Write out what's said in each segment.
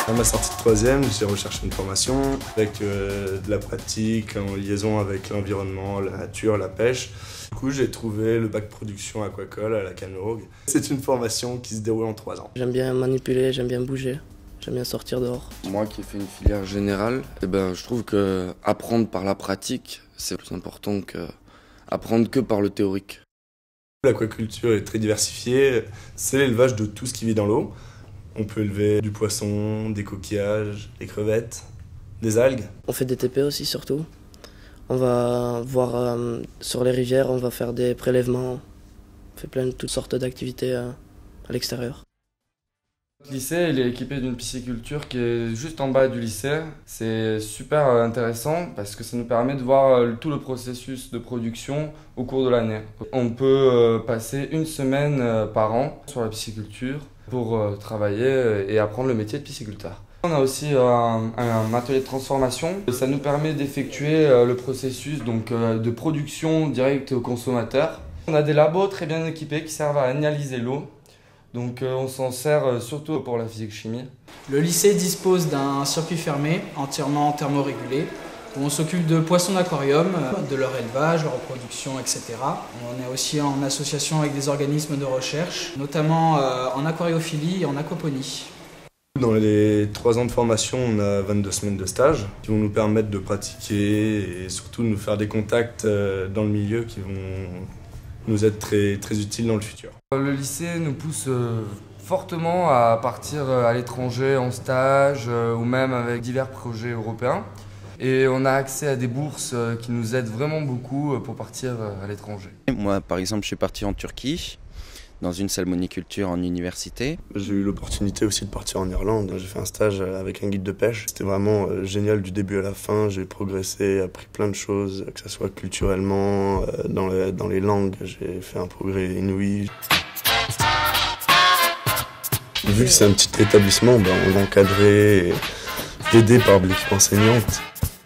À ma sortie de troisième, j'ai recherché une formation avec de la pratique en liaison avec l'environnement, la nature, la pêche. Du coup, j'ai trouvé le bac production aquacole à la Cameroun. C'est une formation qui se déroule en 3 ans. J'aime bien manipuler, j'aime bien bouger, j'aime bien sortir dehors. Moi qui ai fait une filière générale, je trouve que apprendre par la pratique, c'est plus important qu'apprendre que par le théorique. L'aquaculture est très diversifiée, c'est l'élevage de tout ce qui vit dans l'eau. On peut élever du poisson, des coquillages, des crevettes, des algues. On fait des TP aussi surtout. On va voir sur les rivières, on va faire des prélèvements. On fait toutes sortes d'activités à l'extérieur. Le lycée il est équipé d'une pisciculture qui est juste en bas du lycée. C'est super intéressant parce que ça nous permet de voir tout le processus de production au cours de l'année. On peut passer 1 semaine par an sur la pisciculture pour travailler et apprendre le métier de pisciculteur. On a aussi un atelier de transformation. Ça nous permet d'effectuer le processus de production directe au consommateur. On a des labos très bien équipés qui servent à analyser l'eau. Donc on s'en sert surtout pour la physique-chimie. Le lycée dispose d'un circuit fermé, entièrement thermorégulé, où on s'occupe de poissons d'aquarium, de leur élevage, leur reproduction, etc. On est aussi en association avec des organismes de recherche, notamment en aquariophilie et en aquaponie. Dans les 3 ans de formation, on a 22 semaines de stage qui vont nous permettre de pratiquer et surtout de nous faire des contacts dans le milieu qui vont nous être très, très utiles dans le futur. Le lycée nous pousse fortement à partir à l'étranger en stage ou même avec divers projets européens. Et on a accès à des bourses qui nous aident vraiment beaucoup pour partir à l'étranger. Moi, par exemple, je suis parti en Turquie, dans une salmoniculture en université. J'ai eu l'opportunité aussi de partir en Irlande. J'ai fait un stage avec un guide de pêche. C'était vraiment génial du début à la fin. J'ai progressé, appris plein de choses, que ce soit culturellement, dans les langues. J'ai fait un progrès inouï. Vu que c'est un petit établissement, on est encadré et aidé par l'équipe enseignante.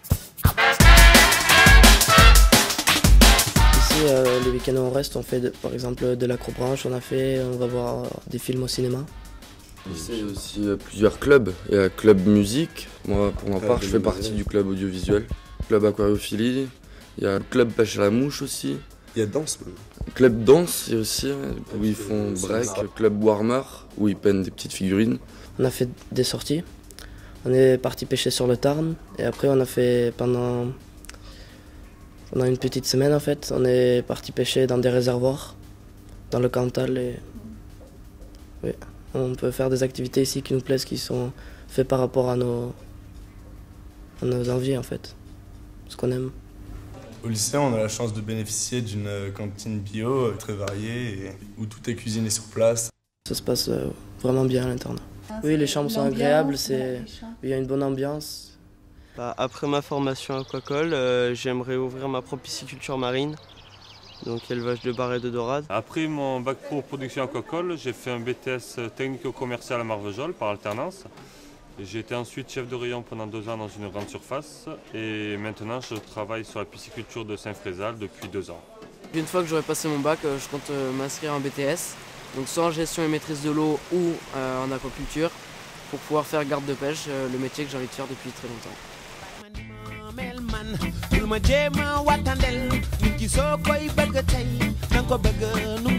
Les week-ends où on reste, on fait par exemple de l'acrobranche, on va voir des films au cinéma. Il y a aussi plusieurs clubs. Il y a club musique, moi pour ma part je fais partie du club audiovisuel. Club aquariophilie, il y a le club pêche à la mouche aussi. Il y a danse même. Club danse aussi, où ils font break, club warmer, où ils peignent des petites figurines. On a fait des sorties, on est parti pêcher sur le Tarn et après on a fait pendant une petite semaine en fait, on est parti pêcher dans des réservoirs, dans le Cantal et oui, on peut faire des activités ici qui nous plaisent, qui sont faites par rapport à nos envies en fait, ce qu'on aime. Au lycée, on a la chance de bénéficier d'une cantine bio très variée où tout est cuisiné sur place. Ça se passe vraiment bien à l'internat. Oui, les chambres sont agréables, il y a une bonne ambiance. Après ma formation aquacole, j'aimerais ouvrir ma propre pisciculture marine, donc élevage de bar et de dorade. Après mon bac pro production aquacole, j'ai fait un BTS technico-commercial à Marvejols par alternance. J'ai été ensuite chef de rayon pendant 2 ans dans une grande surface et maintenant je travaille sur la pisciculture de Saint-Frézal depuis 2 ans. Une fois que j'aurai passé mon bac, je compte m'inscrire en BTS, donc soit en gestion et maîtrise de l'eau ou en aquaculture, pour pouvoir faire garde de pêche, le métier que j'ai envie de faire depuis très longtemps. Bul ma jéema watandel nit ki soo koy bëgg tey nanga ko bëgg nu